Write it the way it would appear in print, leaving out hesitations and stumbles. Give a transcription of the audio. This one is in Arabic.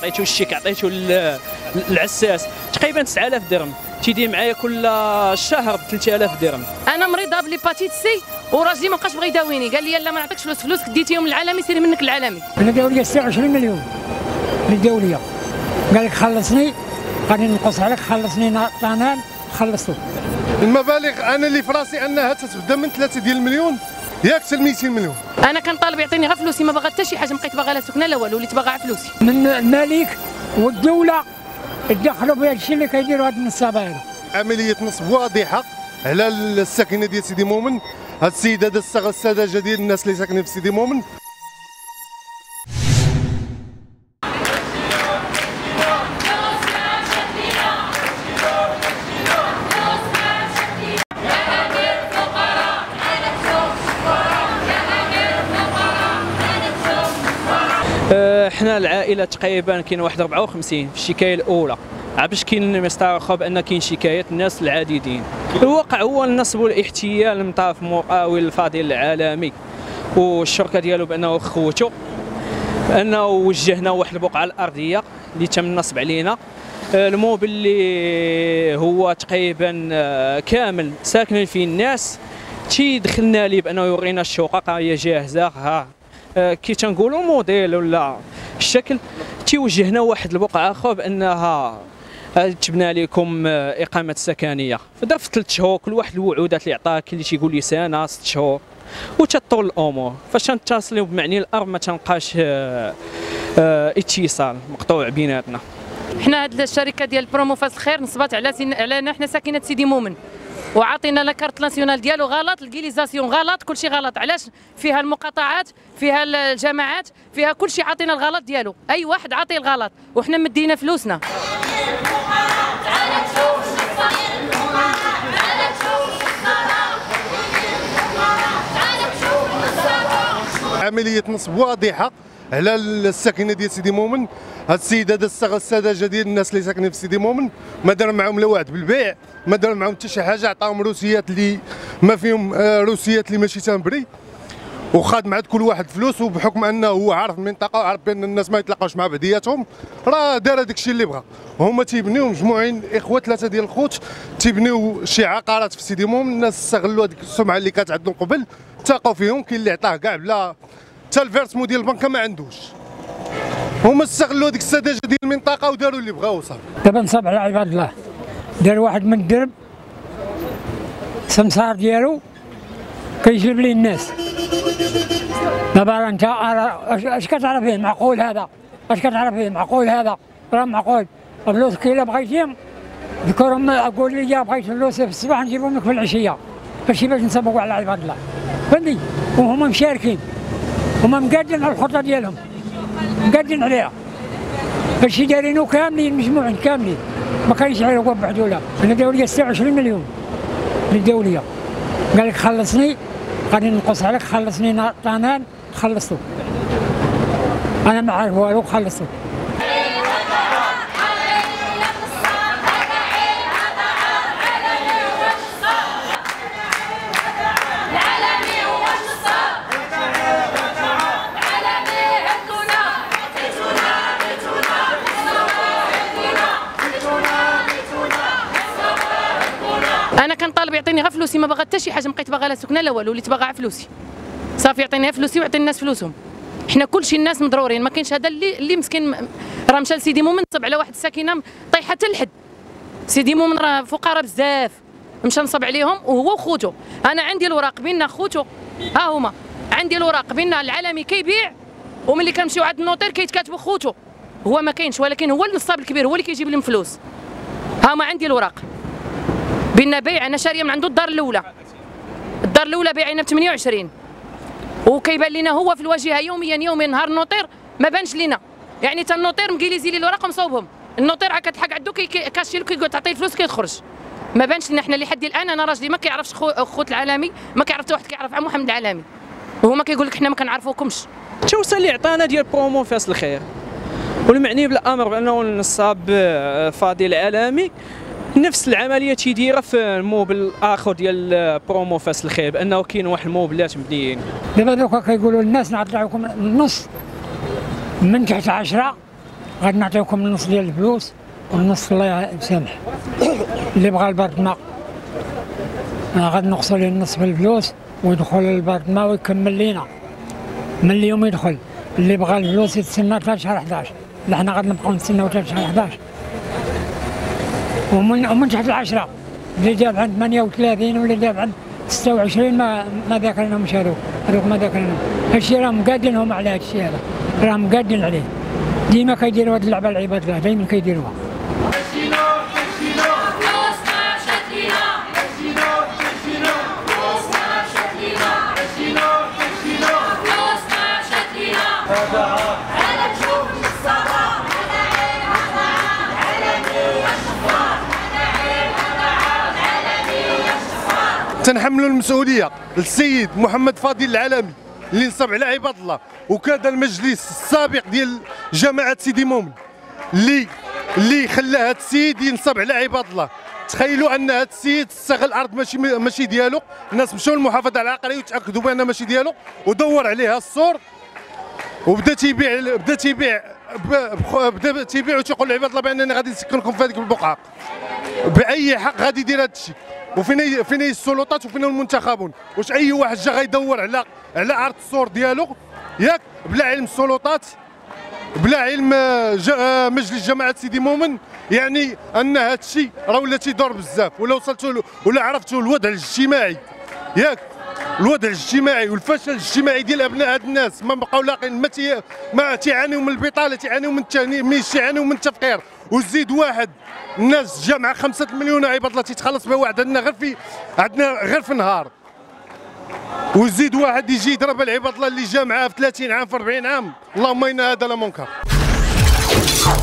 عطيته الشيك، عطيته العساس تقريبا 9000 درهم، تيدير معايا كل شهر ب 3000 درهم. انا مريضه بليباتيت سي وراجلي ما بقاش بغى يداويني، قال لي لا ما نعطيكش فلوسك ديتيهم للعالمي سيري منك العالمي. انا داوليه 26 مليون للدوليه، قال لك خلصني غادي نقص عليك، خلصني طنان خلصتو. المبالغ انا اللي في راسي انها تتبدا من 3 ديال المليون ياك حتى ل 200 مليون. انا كنطالب يعطيني غير فلوسي، ما باغا حتى شي حاجه، بقيت باغا لا سكنه لا والو، وليت باغا غير فلوسي. من الملك والدوله تدخلوا في هذا الشيء اللي كيديروا هاد النصابه هذا. عمليه نصب واضحه على الساكنه ديال سيدي مؤمن. هاد السيد هذا استغل السذاجه ديال الناس اللي ساكنين في سيدي مؤمن. حنا العائله تقريبا كاين واحد 54 في الشكايه الاولى، باش كاين مسترخى بان كاين شكايات الناس العديدين. الواقع هو النصب والاحتيال من طرف مقاول الفضيل العالمي والشركه ديالو بانه خوتو، انه وجهنا واحد البقعه الارضيه اللي تم النصب علينا. الموبل اللي هو تقريبا كامل ساكنين فيه الناس تيدخلنا ليه بانه يورينا الشقق هي جاهزه، ها كي تنقولوا موديل ولا الشكل، تيوجهنا واحد البقعه اخرى بانها تبنى لكم اقامه سكنيه في ظرف 3 شهور. كل واحد الوعودات اللي عطاك، اللي تيقول لي سنه 6 شهور وتطول الامور. فاش نتصلوا بمعني الارض ما تنلقاش اتصال، مقطوع بيناتنا. حنا هاد الشركه ديال بروموفاس الخير نصبات على حنا ساكنه سيدي مؤمن، وعطينا لا كارت ناسيونال ديالو غلط، الكيليزاسيون غلط، كلشي غلط. علاش؟ فيها المقاطعات، فيها الجماعات، فيها كلشي عطينا الغلط ديالو، اي واحد عاطي الغلط وحنا مدينا فلوسنا. عمليه نصب واضحه على الساكنه ديال سيدي مؤمن. هاد السيد هذا استغل السذاجه ديال الناس اللي ساكنين في سيدي مؤمن، ما دار معاهم لا وعد بالبيع، ما دار معاهم حتى شي حاجه، عطاهم روسيات اللي ما فيهم روسيات اللي ماشي تنبري، وخاد مع كل واحد فلوس. وبحكم انه هو عارف المنطقه وعارف بان الناس ما يتلاقاوش مع بعضياتهم، راه دار هذاك الشيء اللي بغا. هما تيبنيو مجموعين اخوه 3 ديال الخوت، تيبنيو شي عقارات في سيدي مؤمن. الناس استغلوا هذيك السمعه اللي كانت عندهم قبل، تاقوا فيهم. كاين اللي عطاه كاع بلا حتى الفيرسمون ديال البنكه ما عندوش. هما استغلوا هذيك السذاجه ديال المنطقه وداروا اللي بغاو وصافي. دابا نصاب على عباد الله، دار واحد من الدرب سمسار ديالو كيجلب ليه الناس. دابا انت اش كتعرف فيه؟ معقول هذا؟ اش كتعرف فيه؟ معقول هذا؟ راه معقول. الفلوس كاينه بغيتيهم ذكرهم، قول لي بغيت فلوس في الصباح نجيبهم لك في العشيه، هادشي باش نصبوا على عباد الله، فهمتي؟ وهما مشاركين، هما مقادين على الخطه ديالهم، مقادين عليها. هادشي دايرينو كاملين، مجموعين كاملين، ما كاينش غير هو بوحدو. لا انا داوليه 26 مليون للدوليه، قال لك خلصني غادي نقص عليك، خلصني طنان خلصتو. انا ما عارف والو، خلصتو. انا كنطالب يعطيني غير فلوسي، ما باغا حتى شي حاجه، بقيت باغا لا سكنه لا والو، وليت باغا غير فلوسي صافي. يعطيني فلوسي ويعطي الناس فلوسهم. حنا كلشي الناس مضرورين، ما كاينش هذا اللي مسكين راه مشى لسيدي مؤمن نصب على واحد الساكنه طايحه حتى لحد. سيدي مؤمن راه فقراء بزاف، مشى نصب عليهم وهو وخوتو. انا عندي الوراق بيننا خوتو، ها هما عندي الوراق بيننا. العالمي كيبيع وملي كنمشيو عند النوطير كيتكاتبوا خوتو، هو ما كاينش، ولكن هو النصاب الكبير، هو اللي كيجيب لهم فلوس. ها هما عندي الوراق بينا بيع. انا شاريه من عنده الدار الاولى، الدار الاولى بايعينها ب 28، وكيبان لنا هو في الواجهه يوميا نهار النوطير ما بانش لنا. يعني تا النوطير مكيليزي لي الوراق ومصوبهم، النوطير عا كتحق عندو كاشيلو كيقول تعطيه الفلوس كيخرج. ما بانش لنا حنا لحد الان. انا راجلي ما كيعرفش خوت العالمي، ما كيعرف حتى واحد كيعرف عم محمد العالمي، وهما كيقول لك حنا ما كنعرفوكمش. التوسع اللي عطانا ديال بروموفاس الخير والمعني بالامر بانه النصاب فضيل العالمي نفس العمليه تيديرها في الموبل الاخر ديال بروموفاس الخير، بانه كاين واحد الموبلات مبنيين. دابا دوكا كيقولوا للناس نعطيو لكم النص من تحت 10 غادي نعطيوكم النص ديال الفلوس والنص الله يسامح. اللي بغى البارتما غادي نقصوا ليه النص في الفلوس ويدخل للبارتما ويكمل لينا من اليوم يدخل. اللي بغى الفلوس يتسنى حتى شهر 11. لا حنا غادي نبقاو نتسناو حتى شهر 11. ومن تحت العشرة اللي جاب عند 38 واللي جاب عند 26 ما ذاكرناهمش هذوك ما ذاكرناهم. هادشي راهم قادينهم على هادشي هذا، راهم قادين عليه. ديما كيديروا هاد اللعبه العباد الله دايما كيديروها. تنحملوا المسؤوليه للسيد محمد فاضل العالمي اللي نصب على عباد الله، وكذا المجلس السابق ديال جماعه سيدي مومن اللي خلى هذا السيد ينصب على عباد الله. تخيلوا ان هذا السيد استغل الارض ماشي ديالو، الناس مشاو للمحافظه العقاريه وتاكدوا بان ماشي ديالو ودور عليها السور وبدا تيبيع وتيقول لعباد الله بانني غادي نسكنكم في هذيك البقعه. باي حق غادي يدير هذا الشيء؟ وفين هي السلطات وفين المنتخبون؟ واش اي واحد جا غيدور على عرض السور ديالو ياك بلا علم السلطات بلا علم مجلس جماعه سيدي مومن؟ يعني ان هذا الشيء راه ولا تيدور بزاف، ولا وصلتوا ولا عرفتوا الوضع الاجتماعي ياك، الوضع الاجتماعي والفشل الاجتماعي ديال ابناء هاد الناس. ما بقاو لاقين، ما تيعانيو من البطاله، تيعانيو من التهميش، تيعانيو من التفقير. وزيد واحد الناس جامعه 5 مليون عباد الله تيتخلص بها واحد عندنا غير في نهار. وزيد واحد يجي يضرب العباد الله اللي جامعه في 30 عام في 40 عام. اللهم ان هذا لمنكر.